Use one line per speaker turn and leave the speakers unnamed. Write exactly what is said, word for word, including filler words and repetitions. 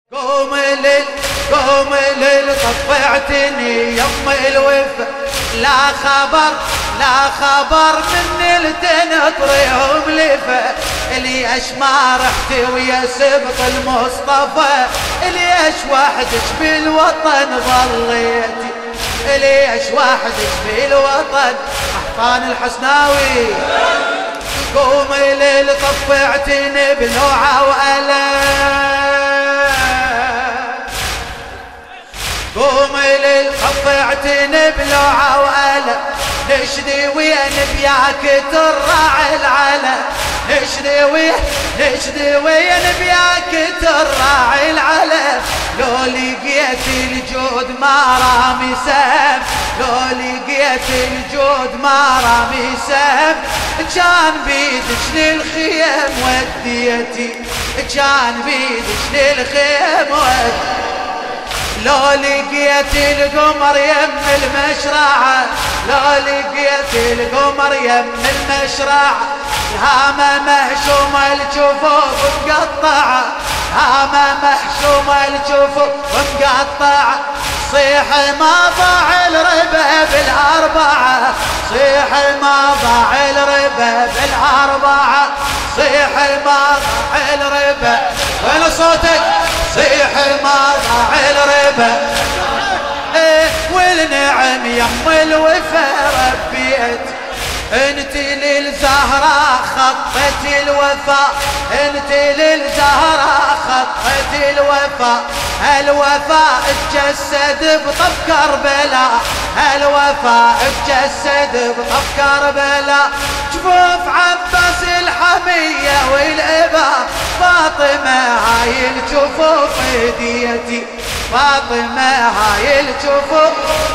قوم الليل قوم الليل طفعتني يم الوفا، لا خبر لا خبر من التنطريهم لفا، ليش ما رحتي ويا سبط المصطفى، ليش وحدك بالوطن ظليتي، ليش وحدك بالوطن احطان الحسناوي. قوم الليل طفعتني بلوعة وألم، قوم الليل طفعتني بلوعة وألم، نشدي وين بياك تراعي العلم، نشدي وين نشدي وين بياك تراعي العلم، لو لقيت الجود ما رامي سهم، لو لقيت الجود ما رامي سهم، كان بيدك للخيم وديتي، كان بيدك للخيم وديتي، لو لقيت القمر يم المشرعة، لو لقيت القمر يم المشرعة، الهامة محشومة الجفوف مقطعة، هامة محشومة الجفوف مقطعة، صيح ما ضاع الربا بالأربعة، صيح ما ضاع الربا بالأربعة، صيح ما ضاع الربا. وين صوتك؟ صيح ما ضاع الربا. ايه والنعم يم الوفا ربيت، انت للزهراء خطت الوفا، انت للزهراء خطت الوفا، الوفاء اتجسد بطف كربلاء، الوفاء اتجسد بطف كربلاء، جفوف عباس الحمية والإبا، فاطمة هاي الجفوف هديتي، فاطمة هاي الجفوف